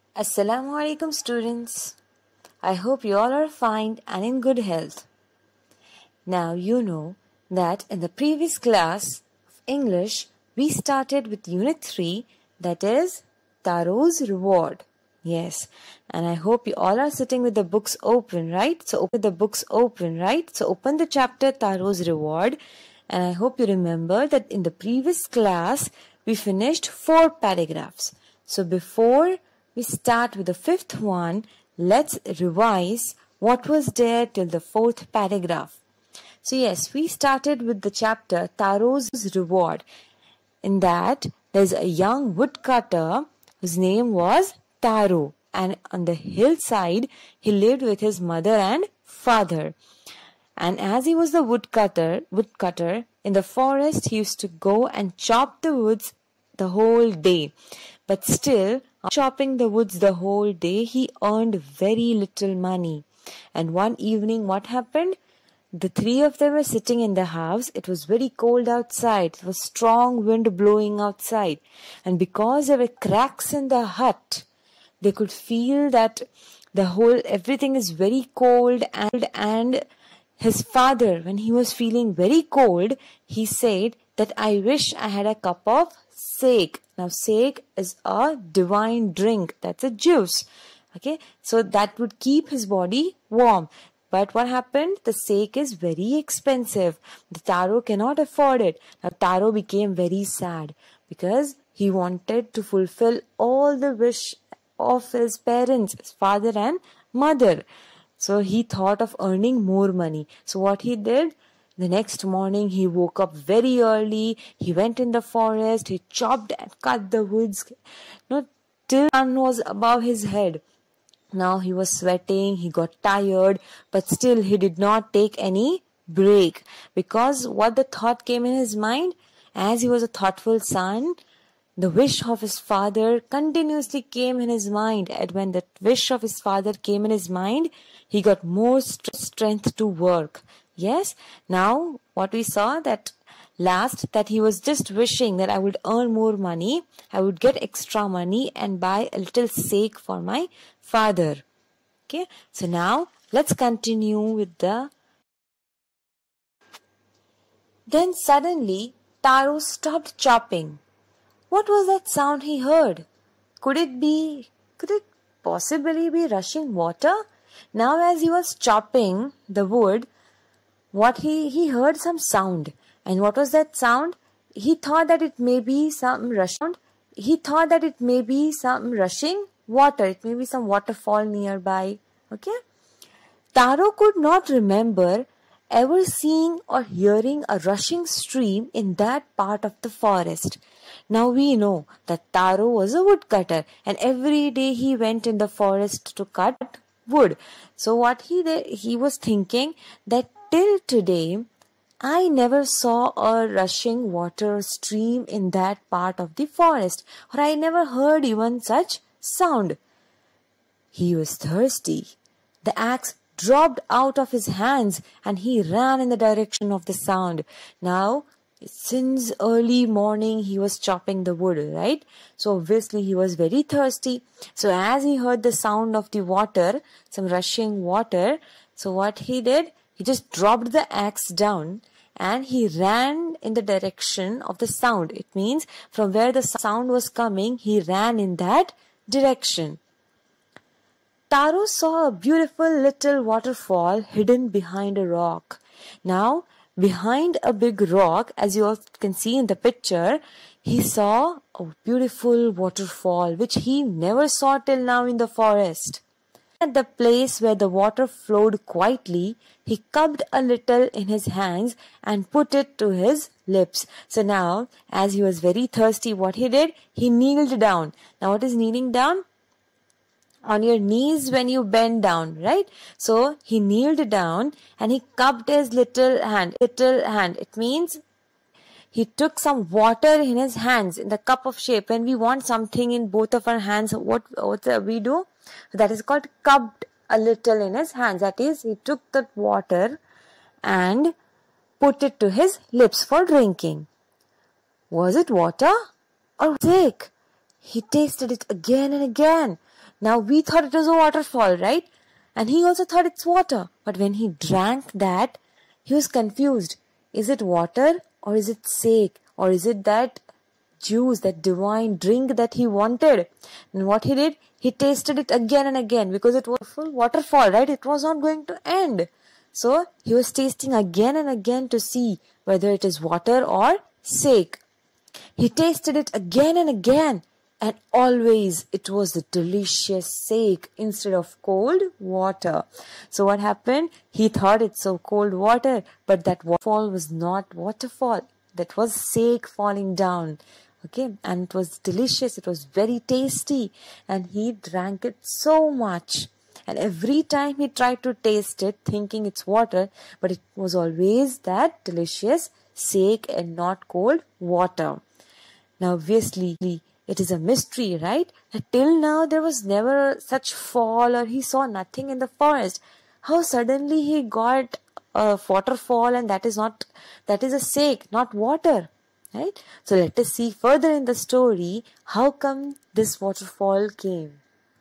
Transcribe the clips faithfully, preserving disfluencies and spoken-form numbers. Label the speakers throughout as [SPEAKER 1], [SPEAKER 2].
[SPEAKER 1] Assalamu alaikum students. I hope you all are fine and in good health. Now you know that in the previous class of English we started with unit three, that is Taro's reward. Yes, and I hope you all are sitting with the books open, right? So open the books open, right? So open the chapter Taro's reward, and I hope you remember that in the previous class we finished four paragraphs. So before we start with the fifth one, let's revise what was there till the fourth paragraph. So yes, we started with the chapter Taro's reward. In that, there's a young woodcutter whose name was Taro, and on the hillside he lived with his mother and father. And as he was the woodcutter, woodcutter in the forest, he used to go and chop the woods the whole day. But still, chopping the woods the whole day, he earned very little money. And one evening, what happened? The three of them were sitting in the house. It was very cold outside. It was strong wind blowing outside. And because there were cracks in the hut, they could feel that the whole, everything is very cold. And, and his father, when he was feeling very cold, he said that I wish I had a cup of sake. Now, sake is a divine drink. That's a juice. Okay, so that would keep his body warm. But what happened? The sake is very expensive. The Taro cannot afford it. Now, Taro became very sad because he wanted to fulfill all the wish of his parents, his father and mother. So he thought of earning more money. So what he did? The next morning, he woke up very early. He went in the forest. He chopped and cut the woods, no, till the sun was above his head. Now he was sweating. He got tired, but still he did not take any break, because what the thought came in his mind, as he was a thoughtful son, the wish of his father continuously came in his mind. And when the wish of his father came in his mind, he got more strength to work. Yes, now what we saw that last, that he was just wishing that I would earn more money, I would get extra money and buy a little sake for my father. Okay, so now let's continue with the... Then suddenly Taro stopped chopping. What was that sound he heard? Could it be, could it possibly be rushing water? Now as he was chopping the wood, what he, he heard some sound. And what was that sound? He thought that it may be some rushing. He thought that it may be some rushing water. It may be some waterfall nearby. Okay. Taro could not remember ever seeing or hearing a rushing stream in that part of the forest. Now we know that Taro was a woodcutter, and every day he went in the forest to cut wood. So what he did, he was thinking that till today, I never saw a rushing water stream in that part of the forest, or I never heard even such sound. He was thirsty. The axe dropped out of his hands and he ran in the direction of the sound. Now, since early morning he was chopping the wood, right? So obviously he was very thirsty. So as he heard the sound of the water, some rushing water, so what he did? He just dropped the axe down and he ran in the direction of the sound. It means from where the sound was coming, he ran in that direction. Taro saw a beautiful little waterfall hidden behind a rock. Now, behind a big rock, as you all can see in the picture, he saw a beautiful waterfall which he never saw till now in the forest. At the place where the water flowed quietly, he cupped a little in his hands and put it to his lips. So now, as he was very thirsty, what he did? He kneeled down. Now what is kneeling down? On your knees when you bend down, right? So he kneeled down and he cupped his little hand. Little hand. It means he took some water in his hands in the cup of shape. When we want something in both of our hands, what, what we do? That is called cupped a little in his hands. That is, he took that water and put it to his lips for drinking. Was it water or sake? He tasted it again and again. Now we thought it was a waterfall, right? And he also thought it's water. But when he drank that, he was confused. Is it water or is it sake? Or is it that juice, that divine drink that he wanted? And what he did, he tasted it again and again because it was a full waterfall, right? It was not going to end. So he was tasting again and again to see whether it is water or sake. He tasted it again and again, and always it was the delicious sake instead of cold water. So what happened? He thought it's so cold water, but that waterfall was not waterfall. That was sake falling down. Okay, and it was delicious. It was very tasty, and he drank it so much. And every time he tried to taste it, thinking it's water, but it was always that delicious sake and not cold water. Now, obviously, it is a mystery, right? That till now there was never such fall, or he saw nothing in the forest. How suddenly he got a waterfall, and that is not, that is a sake, not water, right? So let us see further in the story how come this waterfall came.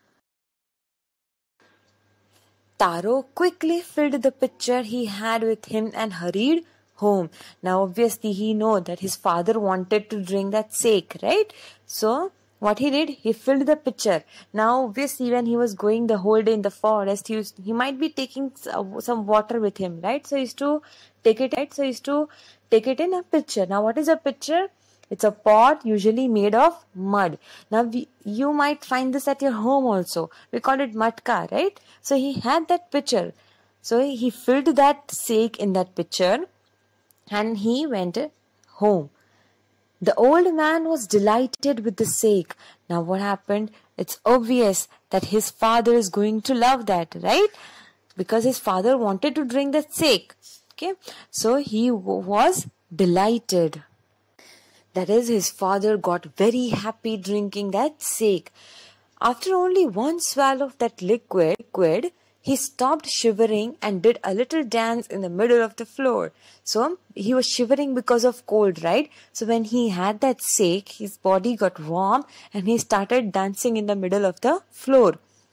[SPEAKER 1] Taro quickly filled the pitcher he had with him and hurried home. Now obviously he knew that his father wanted to drink that sake, right? So what he did, he filled the pitcher. Now obviously when he was going the whole day in the forest, he, used, he might be taking some water with him, right? So he used to take it, right? So he used to take it in a pitcher. Now what is a pitcher? It's a pot usually made of mud. Now we, you might find this at your home also. We call it matka, right? So he had that pitcher. So he filled that sake in that pitcher and he went home. The old man was delighted with the sake. Now what happened? It's obvious that his father is going to love that, right? Because his father wanted to drink that sake. Okay, so he was delighted. That is, his father got very happy drinking that sake. After only one swallow of that liquid, liquid, he stopped shivering and did a little dance in the middle of the floor. So he was shivering because of cold, right? So when he had that sake, his body got warm and he started dancing in the middle of the floor.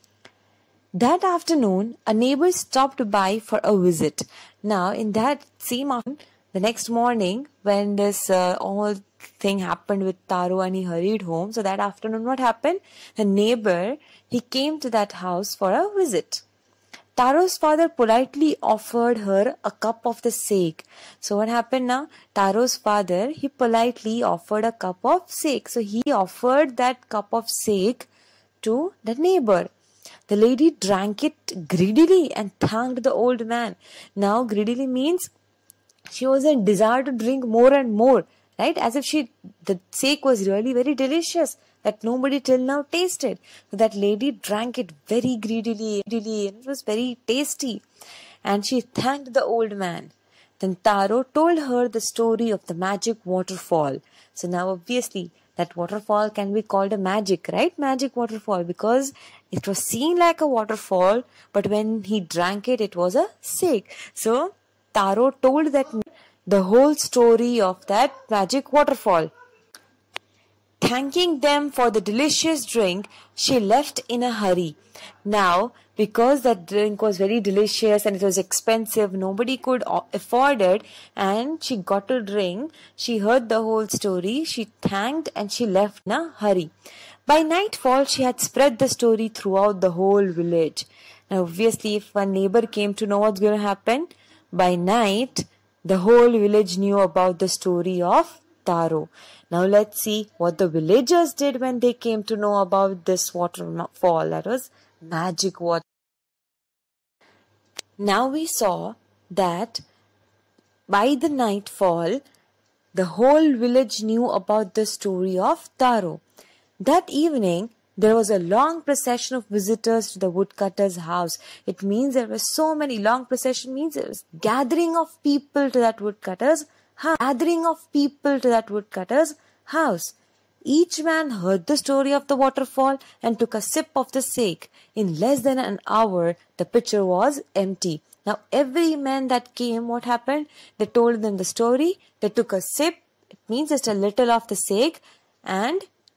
[SPEAKER 1] That afternoon, a neighbor stopped by for a visit. Now, in that same afternoon, the next morning, when this uh, all thing happened with Taro and he hurried home, so that afternoon what happened? The neighbor, he came to that house for a visit. Taro's father politely offered her a cup of the sake. So what happened now? Taro's father, he politely offered a cup of sake. So he offered that cup of sake to the neighbor. The lady drank it greedily and thanked the old man. Now greedily means she was in desire to drink more and more, right? As if she, the sake was really very delicious that nobody till now tasted. So that lady drank it very greedily, greedily, and it was very tasty. And she thanked the old man. Then Taro told her the story of the magic waterfall. So now obviously that waterfall can be called a magic, right? Magic waterfall, because it was seen like a waterfall, but when he drank it, it was a sake. So Taro told that the whole story of that magic waterfall. Thanking them for the delicious drink, she left in a hurry. Now, because that drink was very delicious and it was expensive, nobody could afford it, and she got to drink. She heard the whole story, she thanked and she left in a hurry. By nightfall, she had spread the story throughout the whole village. Now, obviously, if a neighbor came to know what's going to happen, by night, the whole village knew about the story of Taro. Now let's see what the villagers did when they came to know about this waterfall, that was magic water. Now we saw that by the nightfall, the whole village knew about the story of Taro. That evening, there was a long procession of visitors to the woodcutter's house. It means there were so many. Long procession means there was gathering of people to that woodcutter's house. Gathering of people to that woodcutter's house. Each man heard the story of the waterfall and took a sip of the sake. In less than an hour, the pitcher was empty. Now every man that came, what happened? They told them the story. They took a sip. It means just a little of the sake, and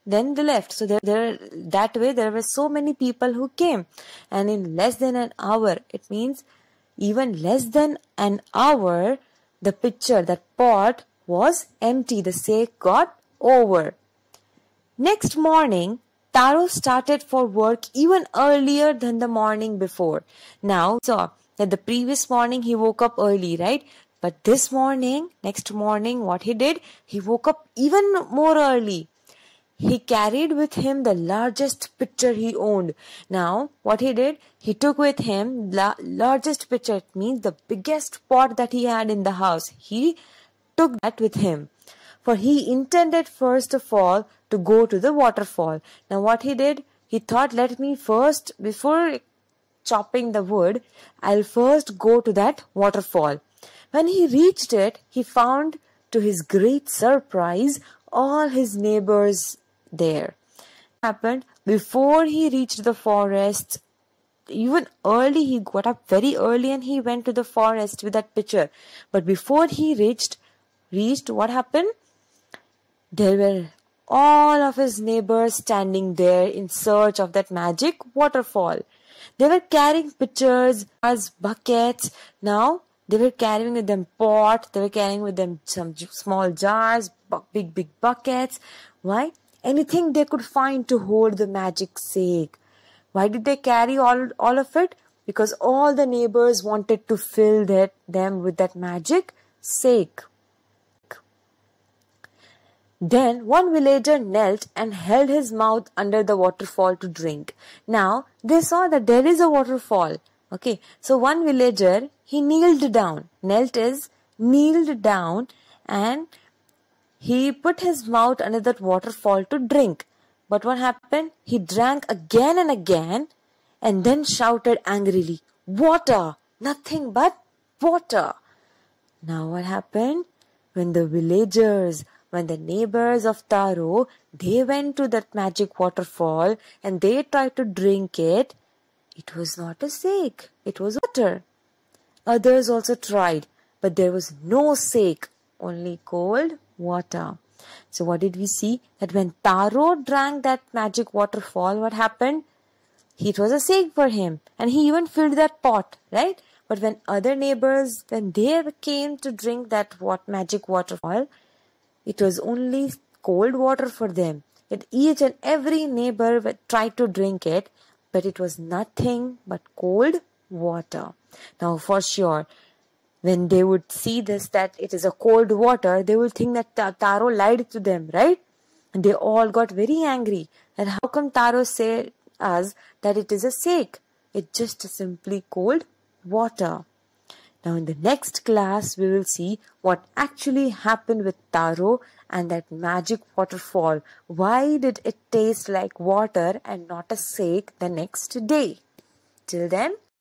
[SPEAKER 1] then they left. So there, there, that way there were so many people who came. And in less than an hour, it means even less than an hour, the pitcher, that pot was empty. The sake got over. Next morning, Taro started for work even earlier than the morning before. Now, so that the previous morning he woke up early, right? But this morning, next morning, what he did, he woke up even more early. He carried with him the largest pitcher he owned. Now, what he did, he took with him the largest pitcher. It means the biggest pot that he had in the house. He took that with him. For he intended first of all to go to the waterfall. Now, what he did, he thought, let me first, before chopping the wood, I'll first go to that waterfall. When he reached it, he found, to his great surprise, all his neighbors there. What happened? Before he reached the forest, even early, he got up very early and he went to the forest with that pitcher. But before he reached, reached, what happened? There were all of his neighbors standing there in search of that magic waterfall. They were carrying pitchers, as buckets. Now, they were carrying with them pot, they were carrying with them some small jars, big, big buckets. Why? Anything they could find to hold the magic sake. Why did they carry all, all of it? Because all the neighbors wanted to fill that, them with that magic sake. Then one villager knelt and held his mouth under the waterfall to drink. Now, they saw that there is a waterfall. Okay, so one villager, he kneeled down. Knelt is kneeled down and he put his mouth under that waterfall to drink. But what happened? He drank again and again and then shouted angrily, "Water! Nothing but water!" Now what happened? When the villagers, when the neighbors of Taro, they went to that magic waterfall and they tried to drink it, it was not a sake, it was water. Others also tried, but there was no sake, only cold water. So what did we see? That when Taro drank that magic waterfall, what happened? It was a sake for him and he even filled that pot, right? But when other neighbors, when they came to drink that what magic waterfall, it was only cold water for them. That each and every neighbor tried to drink it, but it was nothing but cold water. Now for sure, when they would see this, that it is a cold water, they would think that Taro lied to them, right? And they all got very angry. And how come Taro said us that it is a sake? It's just simply cold water. Now in the next class, we will see what actually happened with Taro and that magic waterfall. Why did it taste like water and not a sake the next day? Till then,